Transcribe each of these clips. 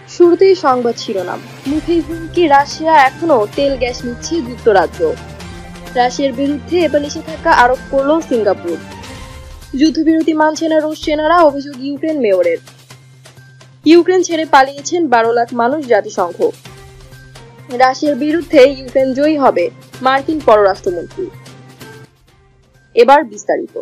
শুরুতেই সংবাদ শিরোনাম। মুখেই হুমকি, রাশিয়া এখনো তেল গ্যাস নিচ্ছে যুক্তরাজ্য। রাশিয়ার বিরুদ্ধে এবার নিষেধাজ্ঞা আরোপ করল সিঙ্গাপুর। যুদ্ধবিরতি মানছে না রুশ সেনারা, অভিযোগ ইউক্রেন মেয়রের। ইউক্রেন ছেড়ে পালিয়েছেন 12 লাখ মানুষ, জাতিসংঘ। রাশিয়ার বিরুদ্ধে ইউক্রেন জয়ী হবে, মার্কিন পররাষ্ট্রমন্ত্রী। এবার বিস্তারিত।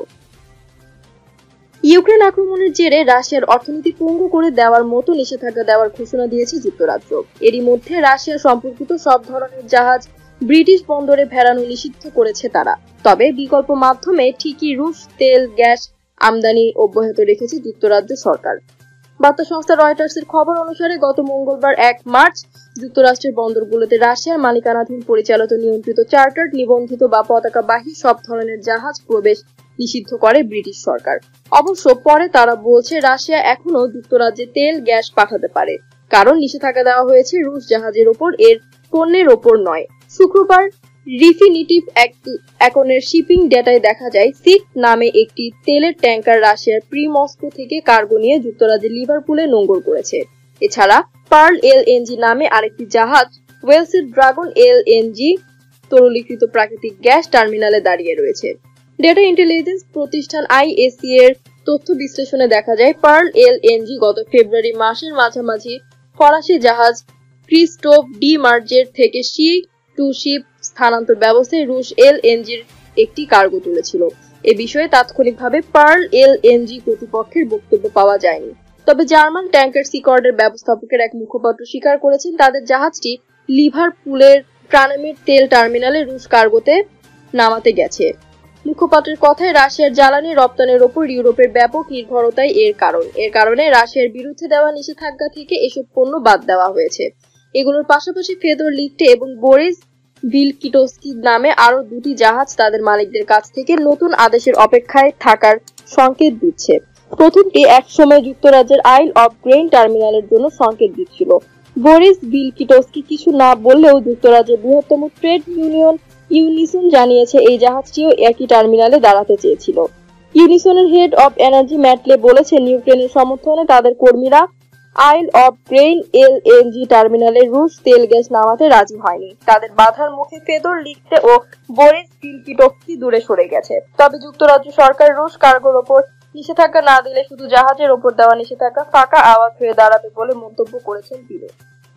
ইউক্রেন আক্রমণের জেরে রাশিয়ার অর্থনীতি পঙ্গু করে দেওয়ার মতো নিষেধাজ্ঞা দেওয়ার ঘোষণা দিয়েছে যুক্তরাজ্য। এরই মধ্যে রাশিয়া সম্পর্কিত সব ধরনের জাহাজ ব্রিটিশ বন্দরে ভেড়ানো নিষিদ্ধ করেছে তারা। তবে বিকল্প মাধ্যমে ঠিকই রুশ তেল গ্যাস আমদানি অব্যাহত রেখেছে যুক্তরাজ্য সরকার। বার্তা সংস্থা রয়টার্সের খবর অনুসারে গত মঙ্গলবার 1 মার্চ যুক্তরাষ্ট্রের বন্দরগুলোতে রাশিয়ার মালিকানাধীন পরিচালিত নিয়ন্ত্রিত চার্টার্ড নিবন্ধিত বা পতাকাবাহী সব ধরনের জাহাজ প্রবেশ নিষিদ্ধ করে ব্রিটিশ সরকার। অবশ্য পরে তারা বলছে রাশিয়া এখনো যুক্তরাজ্যে তেল গ্যাস পাঠাতে পারে, কারণ নিষেধাজ্ঞা দেওয়া হয়েছে রুশ জাহাজের ওপর, এর পণ্যের ওপর নয়। শুক্রবার রিফিনিটিভ একনের শিপিং ডেটায় দেখা যায় সিট নামে একটি তেলের ট্যাঙ্কার রাশিয়ার প্রিমস্কো থেকে কার্গো নিয়ে যুক্তরাজ্যের লিভারপুলে নোঙর করেছে। এছাড়া পার্ল এলএনজি নামে আরেকটি জাহাজ ওয়েলসের ড্রাগন এলএনজি তরলীকৃত প্রাকৃতিক গ্যাস টার্মিনালে দাঁড়িয়ে রয়েছে। ডেটা ইন্টেলিজেন্স প্রতিষ্ঠান আইএসি এর তথ্য বিশ্লেষণে দেখা যায় পার্ল এলএনজি গত ফেব্রুয়ারি মাসের মাঝামাঝি ফরাসি জাহাজ ক্রিস্টোফ ডি মার্জের থেকে সি টু শিপ স্থানান্তর ব্যবস্থায় রুশ এলএনজির একটি কার্গো তুলেছিল। এ বিষয়ে তাৎক্ষণিকভাবে পার্ল এলএনজি কর্তৃপক্ষের বক্তব্য পাওয়া যায়নি। তবে জার্মান ট্যাঙ্কার সিকর্ডের ব্যবস্থাপকের এক মুখপাত্র স্বীকার করেছেন তাদের জাহাজটি লিভারপুলের প্রাণেমের তেল টার্মিনালে রুশ কার্গোতে নামাতে গেছে। মুখপাত্রের কথায় রাশিয়ার জ্বালানি রপ্তানির ওপর ইউরোপের ব্যাপক নির্ভরতাই এর কারণে রাশিয়ার বিরুদ্ধে দেওয়া নিষেধাজ্ঞা থেকে এসব পণ্য বাদ দেওয়া হয়েছে। এগুলোর পাশাপাশি ফেদর লিখটে এবং বোরিস ভিলকিটোস্কি নামে আরো দুটি জাহাজ তাদের মালিকদের কাছ থেকে নতুন আদেশের অপেক্ষায় থাকার সংকেত দিচ্ছে। প্রথমটি একসময় যুক্তরাজ্যের আইল অফ গ্রেইন টার্মিনালের জন্য সংকেত দিচ্ছিল। বোরিস ভিলকিটোস্কি কিছু না বললেও যুক্তরাজ্যের বৃহত্তম ট্রেড ইউনিয়ন ইউনিসন জানিয়েছে এই জাহাজটিও একই টার্মিনালে দাঁড়াতে চেয়েছিল। ইউনিসনের হেড অব এনার্জি ম্যাটলে বলেছেন ইউক্রেনের সমর্থনে তাদের কর্মীরা আইল অফ গ্রেইন এলএনজি টার্মিনালে রুশ তেল গ্যাস নামাতে রাজি হয়নি। তাদের বাধার মুখে ফেদর লিখতে ও বোরিস ভিলকিটোস্কি দূরে সরে গেছে। তবে যুক্তরাজ্য সরকার রুশ কার্গোর ওপর নিষেধাজ্ঞা না দিলে শুধু জাহাজের ওপর দেওয়া নিষেধাজ্ঞা ফাঁকা আওয়াজ হয়ে দাঁড়াবে বলে মন্তব্য করেছেন তিনি।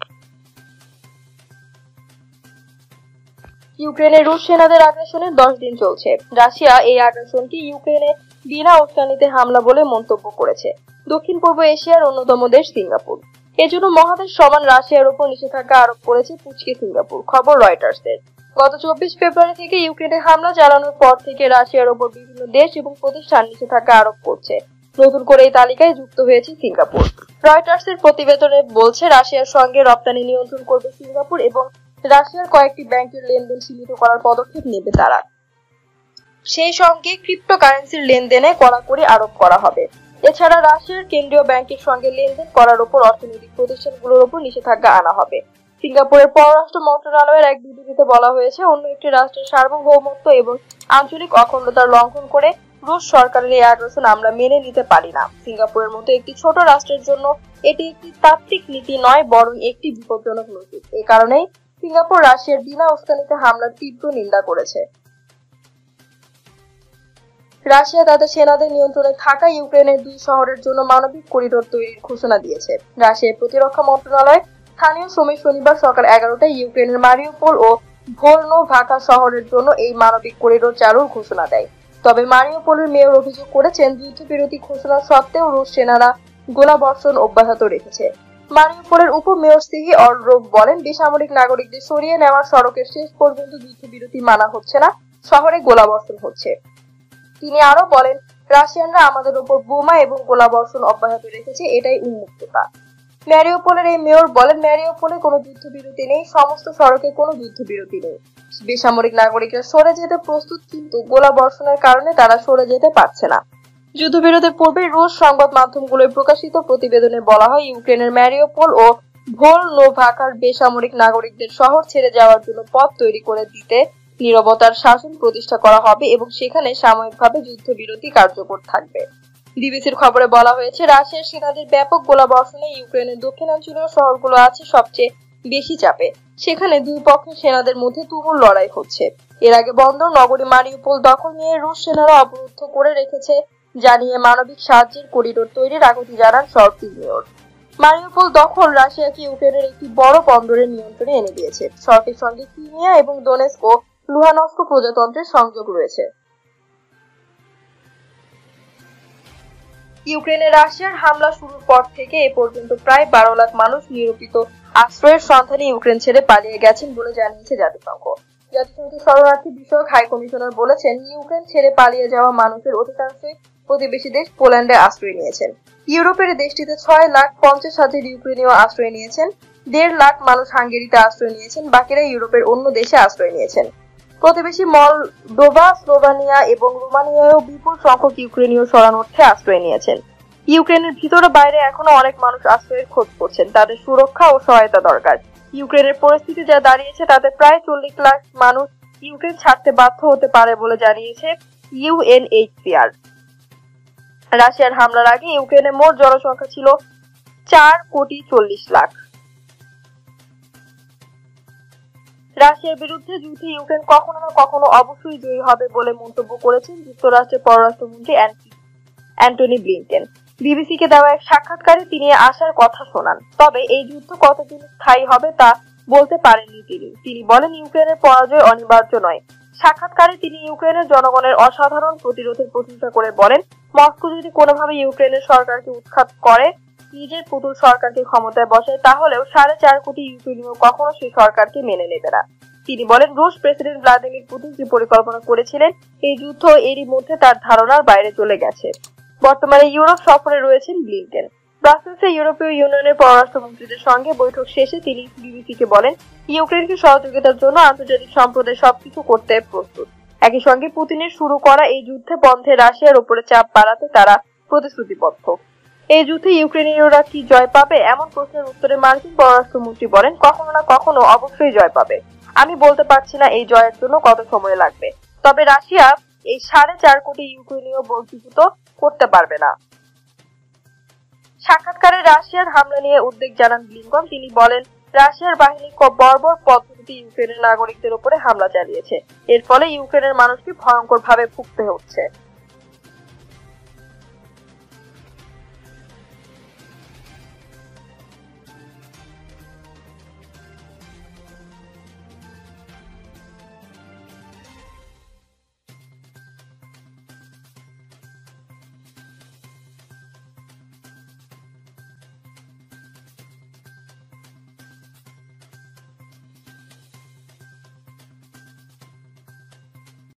ইউক্রেনে রুশ সেনাদের আগ্রাসনের 10 দিন চলছে। রাশিয়া এই আগ্রাসনকে ইউক্রেনে বিনা উস্কানিতে হামলা বলে মন্তব্য করেছে। দক্ষিণ পূর্ব এশিয়ার অন্যতম দেশ সিঙ্গাপুর। এজন্য মহাদেশ সমান রাশিয়ার উপর নিষেধাজ্ঞা আরোপ করেছে পুচকে সিঙ্গাপুর। খবর রয়টার্সের। গত 24 ফেব্রুয়ারি থেকে ইউক্রেনে হামলা চালানোর পর থেকে রাশিয়ার উপর বিভিন্ন দেশ এবং প্রতিষ্ঠান নিষেধাজ্ঞা আরোপ করছে। নতুন করে এই তালিকায় যুক্ত হয়েছে সিঙ্গাপুর। রয়টার্সের প্রতিবেদনে বলছে রাশিয়ার সঙ্গে রপ্তানি নিয়ন্ত্রণ করবে সিঙ্গাপুর এবং রাশিয়ার কয়েকটি ব্যাংকের লেনদেন সীমিত করার পদক্ষেপ নেবে তারা। সেই সঙ্গে ক্রিপ্টোকারেন্সির লেনদেনে কড়াকড়ি আরোপ করা হবে। এছাড়া রাশিয়ার কেন্দ্রীয় ব্যাংকের সঙ্গে লেনদেন করার উপর অর্থনৈতিক প্রতিষ্ঠানগুলোর উপর নিষেধাজ্ঞা আনা হবে। সিঙ্গাপুরের পররাষ্ট্র মন্ত্রণালয়ের এক বিবৃতিতে বলা হয়েছে অন্য একটি রাষ্ট্রের সার্বভৌমত্ব এবং আঞ্চলিক অখণ্ডতার লঙ্ঘন করে রুশ সরকারের এই আগ্রাসন আমরা মেনে নিতে পারি না। সিঙ্গাপুরের মতো একটি ছোট রাষ্ট্রের জন্য এটি একটি তাত্ত্বিক নীতি নয়, বরং একটি বিপজ্জনক নীতি। এ কারণেই সিঙ্গাপুর রাশিয়ার বিনা উস্কানিতে হামলার তীব্র নিন্দা করেছে। রাশিয়া তাদের সেনাদের নিয়ন্ত্রণে থাকা ইউক্রেনের 2 শহরের জন্য মানবিক করিডোর তৈরির ঘোষণা দিয়েছে। রাশিয়ার প্রতিরক্ষা মন্ত্রণালয় স্থানীয় সময় শনিবার সকাল 11টায় ইউক্রেনের মারিউপোল ও ভোলনোভাকা শহরের জন্য এই মানবিক করিডোর চালুর ঘোষণা দেয়। তবে মারিউপোলের মেয়র অভিযোগ করেছেন যুদ্ধবিরতি ঘোষণা সত্ত্বেও রুশ সেনারা গোলাবর্ষণ অব্যাহত রেখেছে। মারিউপোলের উপমেয়র সিহি অররোভ বলেন বেসামরিক নাগরিকদের সরিয়ে নেওয়ার সড়কের শেষ পর্যন্ত যুদ্ধবিরতি মানা হচ্ছে না, শহরে গোলাবর্ষণ হচ্ছে। তিনি আরো বলেন রাশিয়ানরা আমাদের উপর বোমা এবং গোলাবর্ষণ অব্যাহত রেখেছে, এটাই উন্মুক্ততা। ম্যারিউপোলের এই মেয়র বলেন ম্যারিউপোলে কোনো যুদ্ধবিরতি নেই, সমস্ত সড়কে কোনো যুদ্ধবিরতি নেই। বেসামরিক নাগরিকরা সরে যেতে প্রস্তুত, কিন্তু গোলাবর্ষণের কারণে তারা সরে যেতে পারছে না। যুদ্ধবিরতির পূর্বে রুশ সংবাদ মাধ্যমগুলোয় প্রকাশিত প্রতিবেদনে বলা হয় ইউক্রেনের মারিউপোল ও ভোলনোভাকার বেসামরিক নাগরিকদের শহর ছেড়ে যাওয়ার জন্য পথ তৈরি করে দিতে নীরবতার শাসন প্রতিষ্ঠা করা হবে এবং সেখানে সাময়িকভাবে যুদ্ধবিরতি কার্যকর থাকবে। বিবিসির খবরে বলা হয়েছে, রাশিয়ার সেনাদের ব্যাপক গোলাবর্ষণে ইউক্রেনের দক্ষিণাঞ্চলীয় শহরগুলো আছে সবচেয়ে বেশি চাপে। সেখানে দুই পক্ষের সেনাদের মধ্যে তুমুল লড়াই হচ্ছে। এর আগে বন্দর নগরী মারিউপোল দখল নিয়ে রুশ সেনারা অবরুদ্ধ করে রেখেছে, জানিয়ে মানবিক সাহায্যের করিডোর তৈরির আকুতি জানান শহরটির মেয়র। মারিউপোল দখল রাশিয়াকে ইউক্রেনের একটি বড় বন্দরের নিয়ন্ত্রণে এনে দিয়েছে। শহরটির সঙ্গে ক্রিমিয়া এবং ডোনেস্ক ও লুহানস্ক প্রজাতন্ত্রের সংযোগ রয়েছে। ইউক্রেনে রাশিয়ার হামলা শুরুর পর থেকে এ পর্যন্ত প্রায় 12 লাখ মানুষ নিরূপিত আশ্রয়ের সন্ধানে ইউক্রেন ছেড়ে পালিয়ে গেছেন বলে জানিয়েছে জাতিসংঘ। জাতিসংঘের শরণার্থী বিষয়ক হাই কমিশনার বলেছেন, ইউক্রেন ছেড়ে পালিয়ে যাওয়া মানুষের অধিকাংশই প্রতিবেশী দেশ পোল্যান্ডে আশ্রয় নিয়েছেন। ইউরোপের দেশটিতে 6,50,000 ইউক্রেনীয় আশ্রয় নিয়েছেন। 1.5 লাখ মানুষ হাঙ্গেরিতে আশ্রয় নিয়েছেন, বাকিরা ইউরোপের অন্য দেশে আশ্রয় নিয়েছেন। প্রতিবেশী মলদোভা, স্লোভানিয়া এবং রোমানিয়ায়ও বিপুল সংখ্যক ইউক্রেনীয় শরণার্থী আশ্রয় নিয়েছেন। ইউক্রেনের ভিতরে বাইরে এখনো অনেক মানুষ আশ্রয়ের খোঁজ করছেন। তাদের সুরক্ষা ও সহায়তা দরকার। ইউক্রেনের পরিস্থিতি যা দাঁড়িয়েছে তাতে প্রায় 40 লাখ মানুষ ইউক্রেন ছাড়তে বাধ্য হতে পারে বলে জানিয়েছে ইউএনএইচসিআর। রাশিয়ার হামলার আগে ইউক্রেনের মোট জনসংখ্যা ছিল 4,40,00,000,000। রাশিয়ার বিরুদ্ধে যুদ্ধে ইউক্রেন কখনো না কখনো অবশ্যই জয়ী হবে বলে মন্তব্য করেছেন যুক্তরাষ্ট্রের পররাষ্ট্রমন্ত্রী অ্যান্টনি ব্লিংকেন। বিবিসিকে দেওয়া এক সাক্ষাৎকারে তিনি আশার কথা শোনান। তবে এই যুদ্ধ কতদিন স্থায়ী হবে তা বলতে পারেননি তিনি বলেন, ইউক্রেনের পরাজয় অনিবার্য নয়। সাক্ষাৎকারে তিনি ইউক্রেনের জনগণের অসাধারণ প্রতিরোধের প্রশংসা করে বলেন, মস্কো যদি কোনোভাবে ইউক্রেনের সরকারকে উৎখাত করে নিজের পুতুল সরকারকে ক্ষমতায় বসায়, তাহলেও 4.5 কোটি ইউক্রেনীয় কখনো সেই সরকারকে মেনে নেবে না। তিনি বলেন, রুশ প্রেসিডেন্ট ভ্লাদিমির পুতিন যে পরিকল্পনা করেছিলেন এই যুদ্ধ এরই মধ্যে তার ধারণার বাইরে চলে গেছে। বর্তমানে ইউরোপ সফরে রয়েছেন ব্লিংকেন। ব্রাসেলসে ইউরোপীয় ইউনিয়নের পররাষ্ট্রমন্ত্রীদের সঙ্গে বৈঠক শেষে তিনি বিবিসিকে বলেন, ইউক্রেনকে সহযোগিতার জন্য আন্তর্জাতিক সম্প্রদায় সবকিছু করতে প্রস্তুত। একই সঙ্গে পুতিনের শুরু করা এই যুদ্ধে বন্ধে রাশিয়ার উপরে চাপ বাড়াতে তারা প্রতিশ্রুতিবদ্ধ। এই যুদ্ধে ইউক্রেনীয়রা কি জয় পাবে এমন প্রশ্নের উত্তরে মার্কিন পররাষ্ট্রমন্ত্রী বলেন, কখনো না কখনো অবশ্যই জয় পাবে। আমি বলতে পারছি না এই জয়ের জন্য কত সময় লাগবে, তবে রাশিয়া এই 4.5 কোটি ইউক্রেনীয় বর্গীভূত করতে পারবে না। সাক্ষাৎকারে রাশিয়ার হামলা নিয়ে উদ্বেগ জানান ব্লিংকন। তিনি বলেন, রাশিয়ার বাহিনী বর্বর পদ্ধতিতে ইউক্রেনের নাগরিকদের উপরে হামলা চালিয়েছে। এর ফলে ইউক্রেনের মানুষকে ভয়ঙ্করভাবে ভুগতে হচ্ছে।